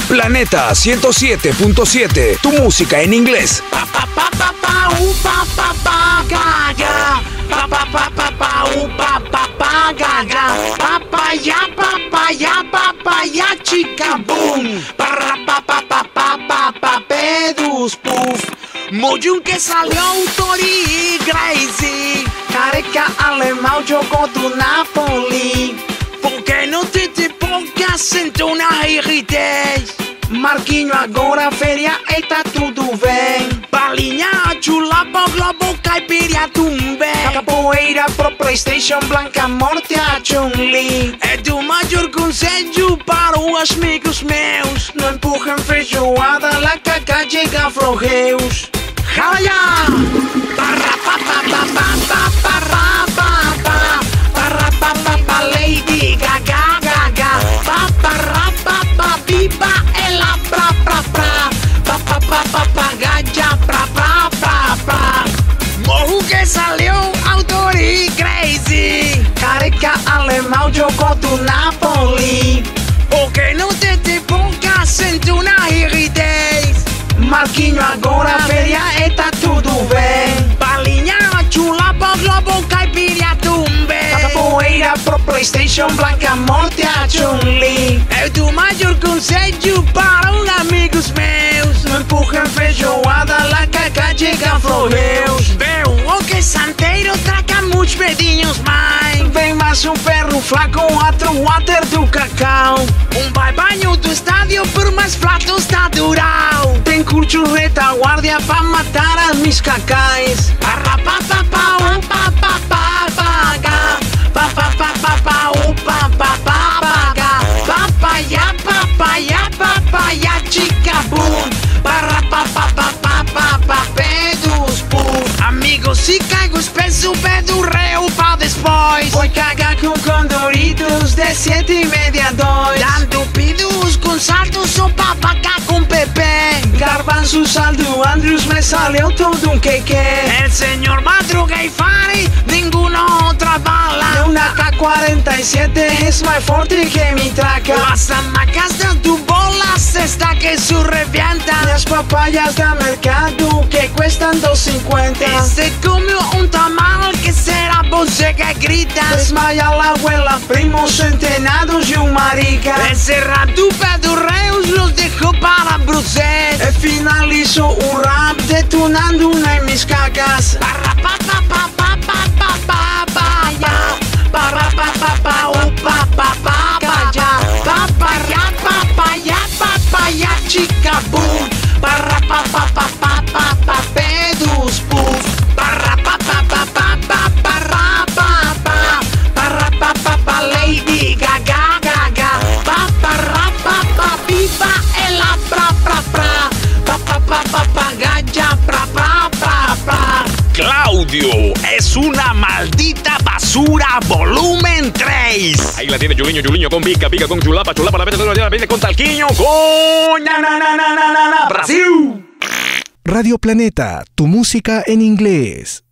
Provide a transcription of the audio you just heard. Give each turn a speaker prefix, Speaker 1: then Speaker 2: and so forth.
Speaker 1: Planeta 107.7, tu música en inglés.
Speaker 2: Papaya, papaya, papaya, chica, boom. Pedus, puff. Mojun que salió Tori Crazy. Careca alemão jogou do Napoli. Por que não te pongas em uma irritez? Marquinho agora feria e tá tudo bem. Balinha, chulapa, globo, caipira, tumbe. Capoeira pro Playstation, Blanca Morte a Chun-Li. É do maior conselho para os amigos meus. Não empurrem feijoada, lá caca chega florreus. Ralha! Parra pa pa pa pa pa parra pa pa parra pa pa pa Lady Gaga Gaga pa parra pa pa pipa ela pra pra pra pa pa pa pa pa gaja pra pra pra pra. Morro que saliu Autori Crazy. Careca alemão jogou do Napoli. Por que não te pongas em uma irritez? Marquinho agora feria e tá tudo bem. Balinha, chulapa, globo, caipira, tumbe. Capoeira pro Playstation, Blanca Morte a Chun-Li. É do maior conselho para os amigos meus. Não empurrem feijoada, lá caca chega florreus. Veu o que santeiro traga muitos pedinhos, mãe. Vem mais um ferro flaco, outro water do cacau. Vai banho do estádio por mais pratos da Dural. Tem curto retaguardia pra matar as mis cacais. Papaya, papaya, papaya, chica, boom. Pedus, puff. Amigos, se caigo espesso, pedo reu pra depois. Vou cagar com condoritos de 7,5 2. Dando pidos com saltos ou papaca com Pepe. Garbanzo, saldo, Andrews, me salió todo un queque. El señor Madruga y Fari, ninguna otra bala. Una K-47 es más fuerte que mi traca. Las hamacas de tu bolas está que su revienta. Las papayas de mercado que cuestan 2.50. Y se comió un tamal que será voce que grita. Desmaya la abuela, primos centenados y un marica. Ese rato pedorreos los dejó para Bruselas. Finalizo un rap detonando una de mis cacas. Parra pa pa pa pa pa pa pa pa ya. Parra pa pa pa pa pa pa pa ya. Papaya papaya papaya chica boom. Parra pa pa pa pa pa pa pedus puff. Parra pa pa pa pa pa parra pa pa parra pa pa pa Lady Gaga Gaga. Parra pa pa pipa ela pra pra pra.
Speaker 3: Claudio es una maldita basura, volumen 3. Ahí la tiene Juliño con pica con chulapa, la vete con talquiño, con Brasil.
Speaker 1: Radio Planeta, tu música en inglés.